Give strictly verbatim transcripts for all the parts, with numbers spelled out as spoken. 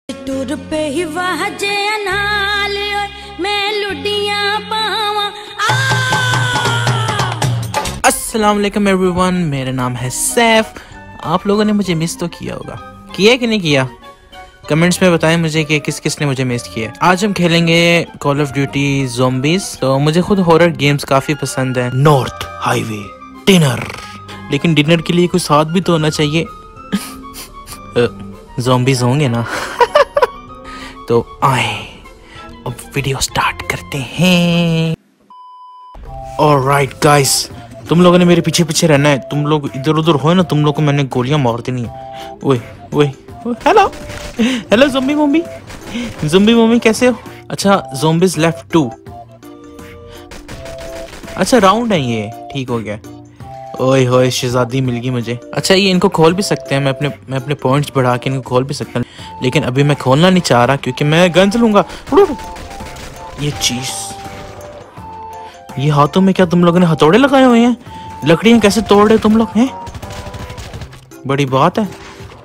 टुर पे ही वहजे नाल मैं लुडियां पावा। अस्सलाम वालेकुम एवरीवन, मेरा नाम है सैफ। आप लोगों ने मुझे मिस तो किया होगा, किया कि नहीं किया? कमेंट्स में बताएं मुझे कि किस किस ने मुझे मिस किया। आज हम खेलेंगे कॉल ऑफ ड्यूटी ज़ॉम्बीज़। तो मुझे खुद हॉरर गेम्स काफी पसंद है। नॉर्थ हाईवे डिनर, लेकिन डिनर के लिए कुछ साथ भी तो होना चाहिए। ज़ॉम्बीज़ होंगे ना? तो आए अब वीडियो स्टार्ट करते हैं। ऑलराइट गाइस, तुम लोगों ने मेरे पीछे पीछे रहना है। तुम लोग इधर उधर हो ना, तुम लोग को मैंने गोलियां मार देनी है। ओए ओए hello hello zombie mummy, zombie mummy कैसे हो? अच्छा ज़ॉम्बीज़ लेफ्ट टू। अच्छा राउंड है ये, ठीक हो गया। ओए होए शहजादी मिल गई मुझे। अच्छा ये इनको खोल भी सकते हैं, मैं अपने मैं अपने पॉइंट्स बढ़ा के इनको खोल भी सकता हूँ, लेकिन अभी मैं खोलना नहीं चाह रहा क्योंकि मैं गन चलूंगा। ये चीज, ये हाथों में क्या तुम लोगों ने हथौड़े लगाए हुए हैं? लकड़ियां कैसे तोड़ रहे तुम लोग हैं? बड़ी बात है।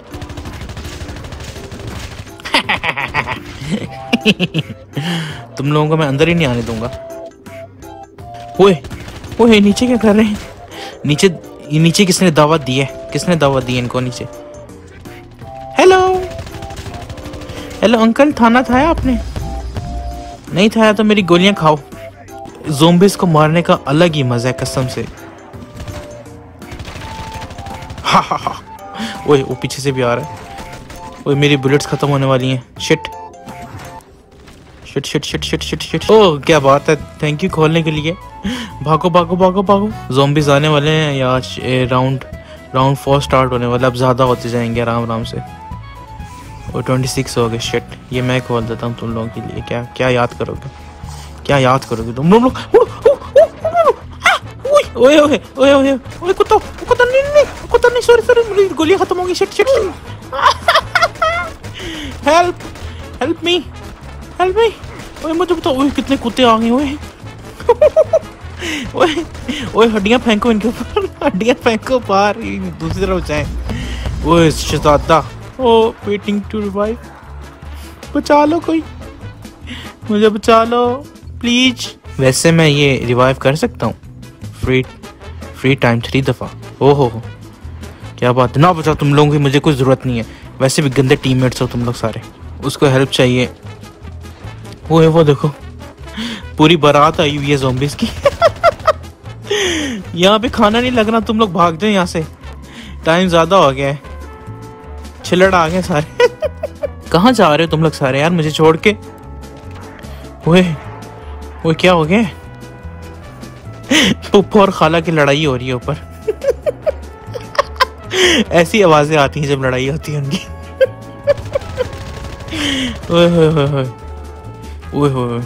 तुम लोगों को मैं अंदर ही नहीं आने दूंगा। ओए ओए नीचे क्या कर रहे हैं? नीचे ये नीचे किसने दावत दी है? किसने दावत दी है इनको नीचे? हेलो हेलो अंकल, खाना खाया आपने? नहीं खाया तो मेरी गोलियां खाओ। ज़ॉम्बीज़ को मारने का अलग ही मजा है कसम से। हा हा हा। ओए वो पीछे से भी आ रहा है। ओए मेरी बुलेट्स खत्म होने वाली हैं। Shit shit shit shit shit shit shit. ओह क्या बात है, थैंक यू खोलने के लिए। भागो भागो भागो भागो। ज़ॉम्बीज़ आने वाले हैं यार। राउंड राउंड फोर स्टार्ट होने वाला। अब ज़्यादा होते जाएंगे आराम आराम से। और ट्वेंटी सिक्स हो गए। शिट, ये मैं खोल देता हूँ तुम लोगों के लिए। क्या क्या याद करोगे? क्या याद करोगे तुम लोग? ओए ओए ओए ओए ओए कुत्ता कुत्ता नहीं नहीं कुत्ता नहीं, सॉरी सॉरी, मेरी गोलियां खत्म हो गई। Shit shit. Help help me help me. ओए मुझे बताओ, ओए कितने कुत्ते आ गए। ओए ओए ओए हड्डियां फेंको इनके ऊपर, हड्डियां फेंको बाहर, दूसरी तरफ जाए। ओए शहजादा, ओ वेटिंग टू रिवाइव। बचा लो कोई, मुझे बचा लो प्लीज। वैसे मैं ये रिवाइव कर सकता हूँ फ्री फ्री टाइम थ्री दफा। ओहो हो क्या बात है। ना बचाओ तुम लोगों की मुझे कोई जरूरत नहीं है, वैसे भी गंदे टीममेट्स हो तुम लोग सारे। उसको हेल्प चाहिए। वो है वो देखो, पूरी बारात आई हुई है ज़ॉम्बीज़ की। यहाँ पे खाना नहीं लग रहा, तुम लोग भाग जाओ यहाँ से, टाइम ज्यादा हो गया है। छिलड़ आ गए सारे। कहाँ जा रहे हो तुम लोग सारे यार मुझे छोड़ के? ओए वो क्या हो गया? पुप्पो और खाला की लड़ाई हो रही है ऊपर। ऐसी आवाजें आती हैं जब लड़ाई होती है उनकी। ओए होए होए होए ओए होए।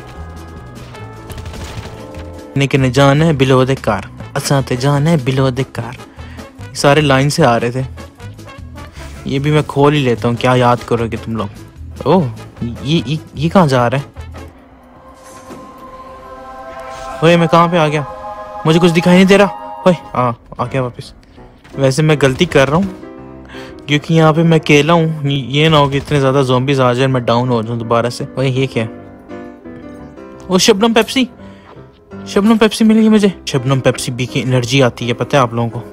निकने जाना है बिलो द कार, असा ते जाना है बिलो द कार। सारे लाइन से आ रहे थे। ये भी मैं खोल ही लेता हूँ, क्या याद करोगे तुम लोग? ओह ये ये, ये कहाँ जा रहा है? ओए मैं कहाँ पे आ गया? मुझे कुछ दिखाई नहीं दे रहा। ओए हाँ आ गया वापस। वैसे मैं गलती कर रहा हूँ क्योंकि यहाँ पे मैं अकेला हूँ। ये ना हो कि इतने ज्यादा ज़ॉम्बीज़ आ जाए मैं डाउन हो जाऊँ दोबारा से। ओए ये क्या? वो शबनम पेप्सी, शबनम पेप्सी मिली मुझे। शबनम पेप्सी पी की एनर्जी आती है, पता है आप लोगों को?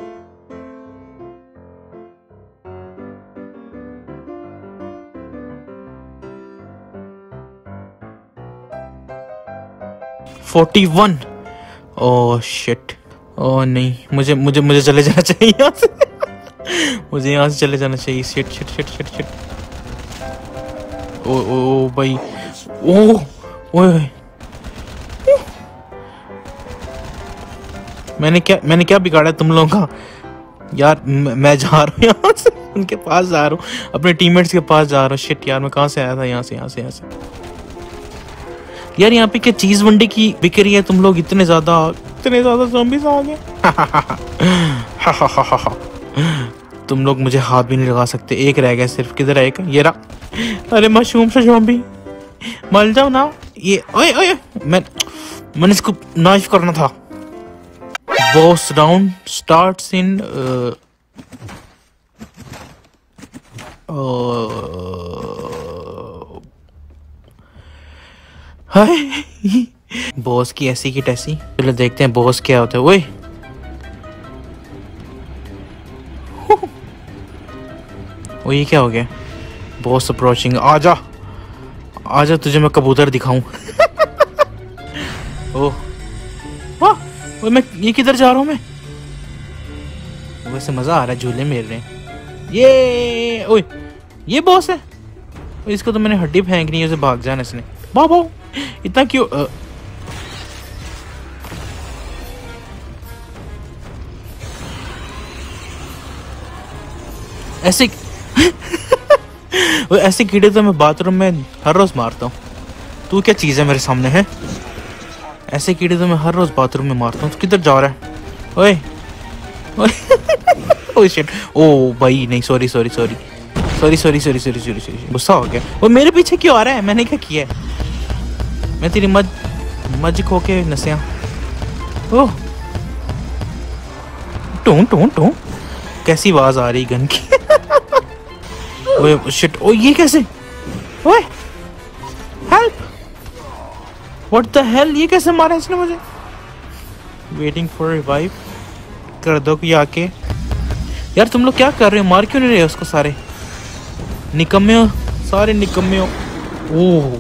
Forty one. ओह शिट, ओह नहीं, मुझे मुझे मुझे चले जाना चाहिए यहाँ से। मुझे यहाँ से चले जाना चाहिए। Shit shit shit shit shit. ओ ओ भाई, ओ ओए मैंने क्या मैंने क्या बिगाड़ा तुम लोगों का यार? मैं जा रहा हूँ यहाँ से, उनके पास जा रहा हूँ, अपने टीममेट्स के पास जा रहा हूँ। शिट यार, मैं कहाँ से आया था? यहाँ से यहाँ से यहाँ से। यार यहाँ पे क्या चीज मंडी की बिक रही है? तुम लोग इतने ज्यादा इतने ज्यादा ज़ॉम्बीज़ आ गए। तुम लोग मुझे हाथ भी नहीं लगा सकते। एक रह गया सिर्फ। किधर है एक? ये रहा। अरे मशरूम से ज़ॉम्बी, मर जाओ ना। ये ओए ओए मैं मैंने इसको नाइफ करना था। Boss round starts in hi boss की ऐसी की टैसी। चलो देखते हैं बॉस क्या होता है। ओए ओ ये क्या हो गया? Boss approaching. आजा आजा तुझे मैं कबूतर दिखाऊं। ओह वाह मैं ये किधर जा रहा हूँ मैं? वैसे मजा आ रहा है, झूले मेर रहे हैं ये। ओए ये बॉस है। इसको तो मैंने हड्डी फेंकनी है, उसे भाग जाना इसने। वाह वाह इतना क्यों? अ... ऐसे वो ऐसे कीड़े तो मैं बाथरूम में हर रोज मारता हूँ। तू क्या चीज है मेरे सामने है? ऐसे कीड़े तो मैं हर रोज बाथरूम में मारता हूँ। तू किधर जा रहा है? ओए ओए शिट। ओ भाई नहीं, sorry sorry sorry sorry sorry sorry sorry sorry sorry गुस्सा हो गया। वो मेरे पीछे क्यों आ रहा है? मैंने क्या किया है? मैं तेरी मज मज खो के नसिया। ओह टू टू टू कैसी आवाज आ रही गन की। ओए शिट। ओ ये कैसे? ओए हेल्प व्हाट द हेल? ये कैसे मारा इसने मुझे? वेटिंग फॉर रिवाइव कर दो कि आके। यार तुम लोग क्या कर रहे हो? मार क्यों नहीं रहे उसको? सारे निकम्मे हो, सारे निकम्मे हो। ओह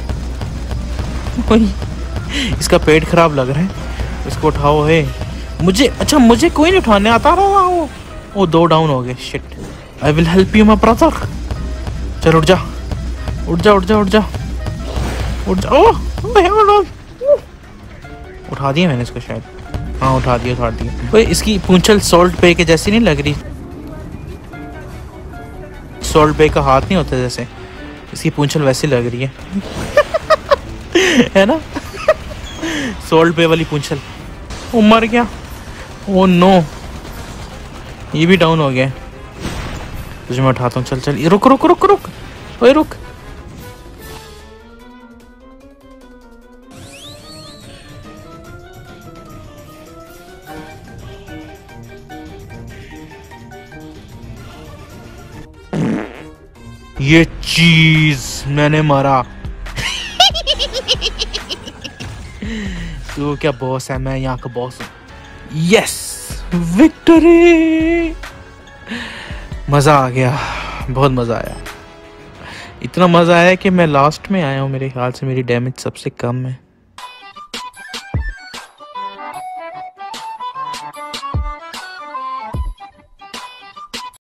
इसका पेट खराब लग रहा है, इसको उठाओ। है मुझे अच्छा मुझे कोई नहीं उठाने आता रहा। वो ओ दो डाउन हो गए। Shit I will help you my brother. चल उठ जा उठ जा उठ जा उठ जा उठ जा। ओह उठा दिया मैंने इसको शायद। हाँ उठा दिया उठा दिया। ओए इसकी पूंछल सॉल्ट पे के जैसी नहीं लग रही? सॉल्ट पे का हाथ नहीं होता जैसे, इसकी पूंछल वैसी लग रही है। है ना? सॉल्ट पे वाली पूंछल। वो मर गया। ओ नो ये भी डाउन हो गया। तुझे मैं उठाता हूँ। चल चल रुक रुक रुक रुक ओए रुक। ये चीज मैंने मारा। तू क्या बॉस है? मैं यहाँ का बॉस हूँ। Yes victory. मजा आ गया, बहुत मजा आया। इतना मजा आया कि मैं लास्ट में आया हूँ। मेरे ख्याल से मेरी डैमेज सबसे कम है।